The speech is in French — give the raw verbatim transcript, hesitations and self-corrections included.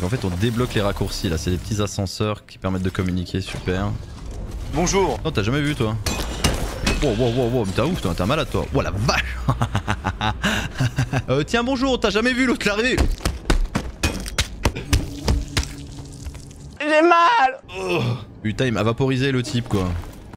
En fait, on débloque les raccourcis là. C'est des petits ascenseurs qui permettent de communiquer. Super. Bonjour. Non, t'as jamais vu toi? Wow, wow, wow, wow, mais t'es ouf, toi, t'es un malade toi. Oh la vache. euh, Tiens, bonjour, t'as jamais vu l'autre l'arrivée? J'ai mal. Oh. Putain, il m'a vaporisé le type quoi.